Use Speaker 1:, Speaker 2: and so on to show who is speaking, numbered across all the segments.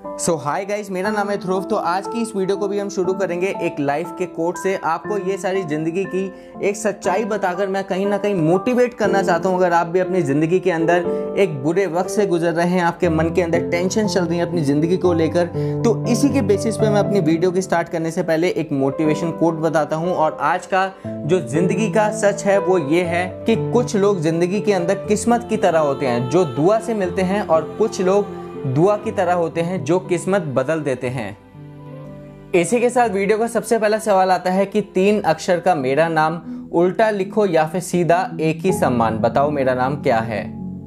Speaker 1: Hi guys, मेरा नाम है ध्रुव। तो आज की इस वीडियो को भी हम शुरू करेंगे एक लाइफ के कोट से। आपको ये सारी ज़िंदगी की एक सच्चाई बताकर मैं कहीं ना कहीं मोटिवेट करना चाहता हूँ। अगर आप भी अपनी ज़िंदगी के अंदर एक बुरे वक्त से गुजर रहे हैं, आपके मन के अंदर टेंशन चल रही है अपनी ज़िंदगी को लेकर, तो इसी के बेसिस पे मैं अपनी वीडियो की स्टार्ट करने से पहले एक मोटिवेशन कोट बताता हूँ। और आज का जो ज़िंदगी का सच है वो ये है कि कुछ लोग ज़िंदगी के अंदर किस्मत की तरह होते हैं जो दुआ से मिलते हैं, और कुछ लोग दुआ की तरह होते हैं जो किस्मत बदल देते हैं। इसी के साथ वीडियो का सबसे पहला सवाल आता है कि 3 अक्षर का मेरा नाम उल्टा लिखो या फिर सीधा एक ही सम्मान। बताओ मेरा नाम क्या है।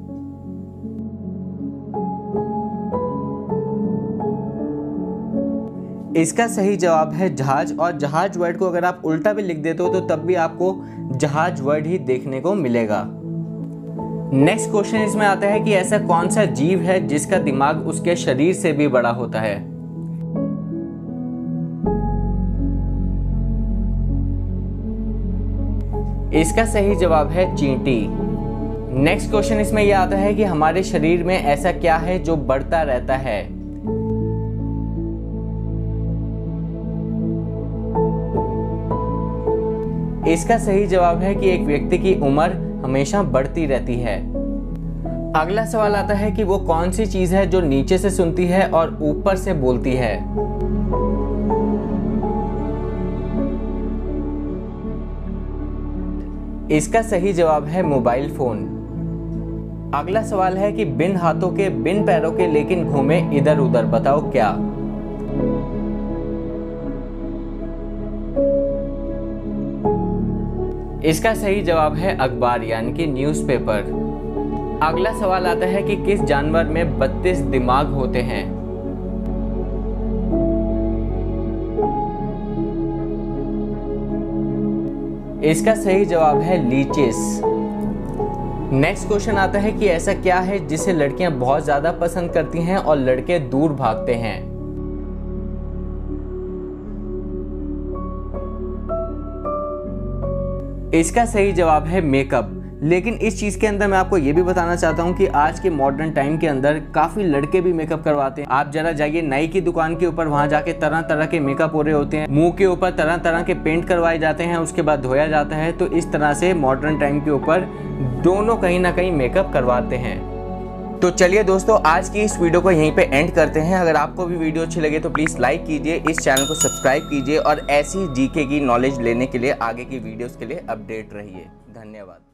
Speaker 1: इसका सही जवाब है जहाज। और जहाज वर्ड को अगर आप उल्टा भी लिख देते हो तो तब भी आपको जहाज वर्ड ही देखने को मिलेगा। नेक्स्ट क्वेश्चन इसमें आता है कि ऐसा कौन सा जीव है जिसका दिमाग उसके शरीर से भी बड़ा होता है। इसका सही जवाब है चींटी। नेक्स्ट क्वेश्चन इसमें यह आता है कि हमारे शरीर में ऐसा क्या है जो बढ़ता रहता है। इसका सही जवाब है कि एक व्यक्ति की उम्र हमेशा बढ़ती रहती है। अगला सवाल आता है कि वो कौन सी चीज है जो नीचे से सुनती है और ऊपर से बोलती है। इसका सही जवाब है मोबाइल फोन। अगला सवाल है कि बिन हाथों के बिन पैरों के लेकिन घूमे इधर उधर। बताओ क्या। इसका सही जवाब है अखबार यानी कि न्यूज़पेपर। अगला सवाल आता है कि किस जानवर में 32 दिमाग होते हैं। इसका सही जवाब है लीचेस। नेक्स्ट क्वेश्चन आता है कि ऐसा क्या है जिसे लड़कियां बहुत ज्यादा पसंद करती हैं और लड़के दूर भागते हैं। इसका सही जवाब है मेकअप। लेकिन इस चीज़ के अंदर मैं आपको ये भी बताना चाहता हूँ कि आज के मॉडर्न टाइम के अंदर काफ़ी लड़के भी मेकअप करवाते हैं। आप जरा जाइए नाई की दुकान के ऊपर, वहाँ जाके तरह तरह के मेकअप हो रहे होते हैं, मुंह के ऊपर तरह तरह के पेंट करवाए जाते हैं, उसके बाद धोया जाता है। तो इस तरह से मॉडर्न टाइम के ऊपर दोनों कहीं ना कहीं मेकअप करवाते हैं। तो चलिए दोस्तों, आज की इस वीडियो को यहीं पे एंड करते हैं। अगर आपको भी वीडियो अच्छी लगे तो प्लीज़ लाइक कीजिए, इस चैनल को सब्सक्राइब कीजिए और ऐसी जीके की नॉलेज लेने के लिए आगे की वीडियोस के लिए अपडेट रहिए। धन्यवाद।